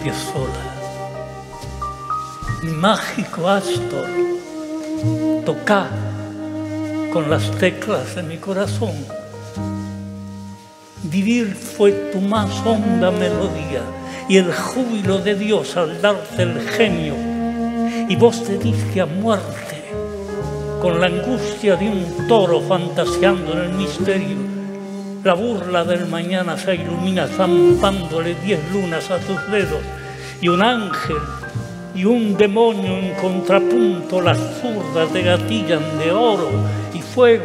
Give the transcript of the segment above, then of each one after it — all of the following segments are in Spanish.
Piazzolla, mi mágico Astor, toca con las teclas de mi corazón. Vivir fue tu más honda melodía y el júbilo de Dios al darte el genio. Y vos te diste a muerte con la angustia de un toro fantaseando en el misterio. La burla del mañana se ilumina zampándole 10 lunas a tus dedos, y un ángel y un demonio en contrapunto las zurdas te gatillan de oro y fuego.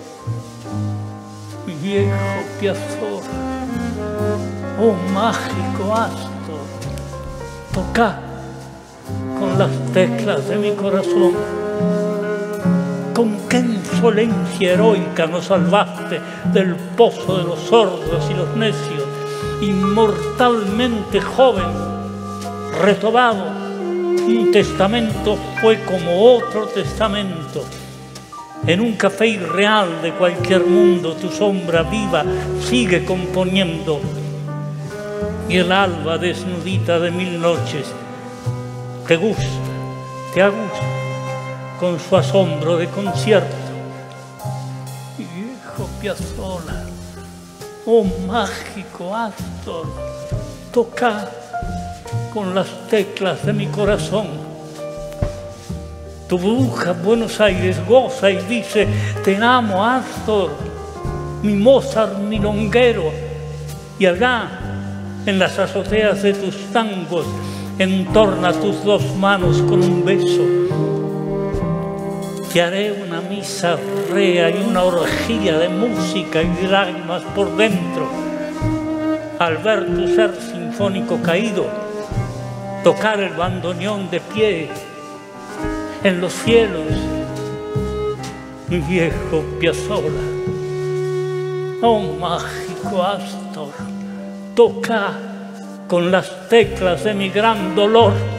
Mi viejo Piazzolla, oh mágico Astor, toca con las teclas de mi corazón. Con qué insolencia heroica nos salvaste del pozo de los sordos y los necios, inmortalmente joven, retobado. Un testamento fue como otro testamento. En un café irreal de cualquier mundo tu sombra viva sigue componiendo. Y el alba desnudita de 1000 noches te gusta, te agusta con su asombro de concierto. Mi viejo Piazzolla, oh mágico Astor, toca con las teclas de mi corazón. Tu bruja Buenos Aires goza y dice: te amo, Astor, mi Mozart milonguero. Y allá, en las azoteas de tus tangos, entorna tus 2 manos con un beso. Te haré una misa rea y una orgía de música y de lágrimas por dentro al ver tu ser sinfónico caído tocar el bandoneón de pie en los cielos. Mi viejo Piazzolla, oh mágico Astor, toca con las teclas de mi gran dolor.